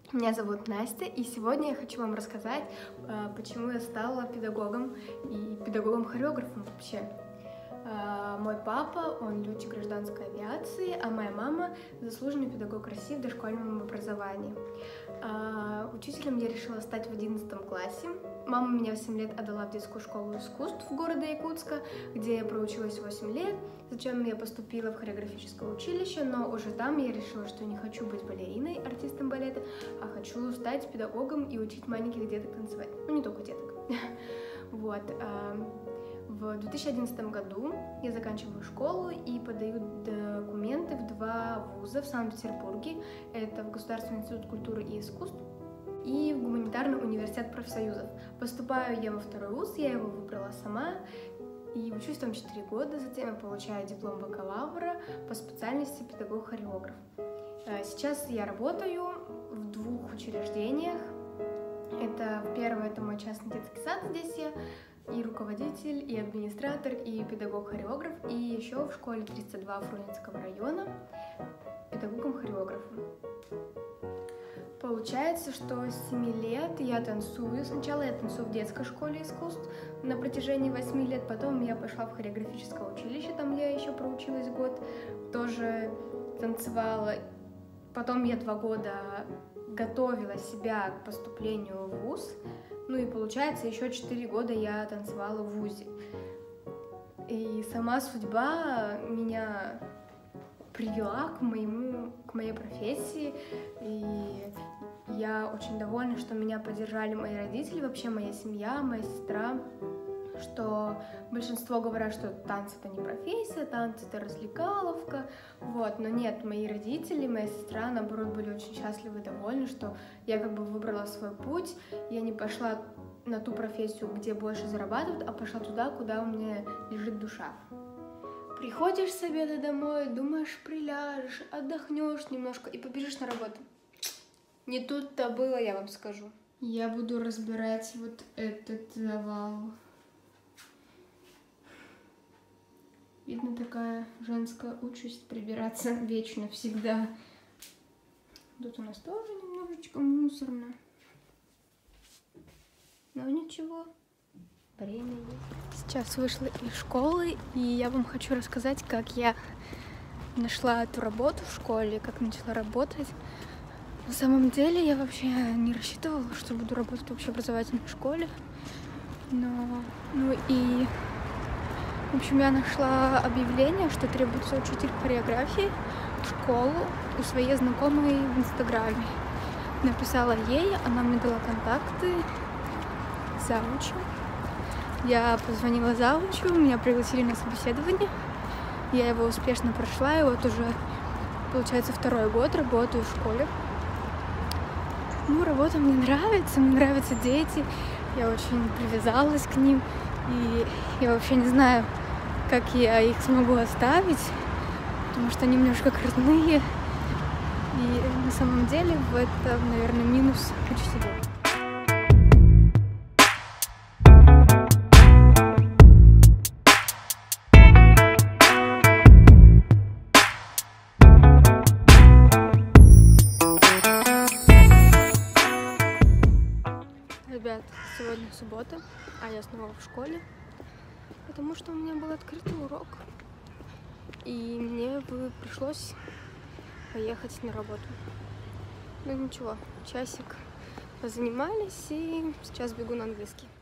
Меня зовут Настя, и сегодня я хочу вам рассказать, почему я стала педагогом и педагогом-хореографом вообще. Мой папа, он летчик гражданской авиации, а моя мама заслуженный педагог России в дошкольном образовании. Учителем я решила стать в 11 классе. Мама меня в 7 лет отдала в детскую школу искусств города Якутска, где я проучилась 8 лет, зачем я поступила в хореографическое училище, но уже там я решила, что не хочу быть балериной, артистом балета, а хочу стать педагогом и учить маленьких деток танцевать. Ну, не только деток. Вот. В 2011 году я заканчиваю школу и подаю документы в 2 вуза в Санкт-Петербурге. Это в Государственный институт культуры и искусств и в Гуманитарный университет профсоюзов. Поступаю я во 2-й вуз, я его выбрала сама и учусь там 4 года, затем я получаю диплом бакалавра по специальности педагог-хореограф. Сейчас я работаю в 2 учреждениях. Первое — это мой частный детский сад, здесь я и руководитель, и администратор, и педагог-хореограф, и еще в школе 32 Фрунзенского района педагогом-хореографом. Получается, что с 7 лет я танцую. Сначала я танцую в детской школе искусств на протяжении 8 лет, потом я пошла в хореографическое училище, там я еще проучилась год, тоже танцевала. Потом я 2 года готовила себя к поступлению в вуз. Ну и получается, еще 4 года я танцевала в вузе. И сама судьба меня привела к моей профессии. И я очень довольна, что меня поддержали мои родители, вообще моя семья, моя сестра. Что большинство говорят, что танцы — это не профессия, танцы — это развлекаловка, вот, но нет, мои родители, моя сестра, наоборот, были очень счастливы и довольны, что я как бы выбрала свой путь, я не пошла на ту профессию, где больше зарабатывают, а пошла туда, куда у меня лежит душа. Приходишь с обеда домой, думаешь, приляжешь, отдохнешь немножко и побежишь на работу. Не тут-то было, я вам скажу. Я буду разбирать вот этот завал. Видно, такая женская участь — прибираться вечно, всегда. Тут у нас тоже немножечко мусорно. Но ничего, время есть. Сейчас вышла из школы, и я вам хочу рассказать, как я нашла эту работу в школе, как начала работать. На самом деле я вообще не рассчитывала, что буду работать в общеобразовательной школе. В общем, я нашла объявление, что требуется учитель хореографии в школу у своей знакомой в Инстаграме. Написала ей, она мне дала контакты завуча. Я позвонила завучу, меня пригласили на собеседование. Я его успешно прошла, и вот уже, получается, 2-й год работаю в школе. Ну, работа мне нравятся дети, я очень привязалась к ним. И я вообще не знаю, как я их смогу оставить, потому что они немножко родные. И на самом деле в этом, наверное, минус учителей. Ребят, сегодня суббота, а я снова в школе, потому что у меня был открытый урок, и мне бы пришлось поехать на работу. Ну ничего, часик позанимались, и сейчас бегу на английский.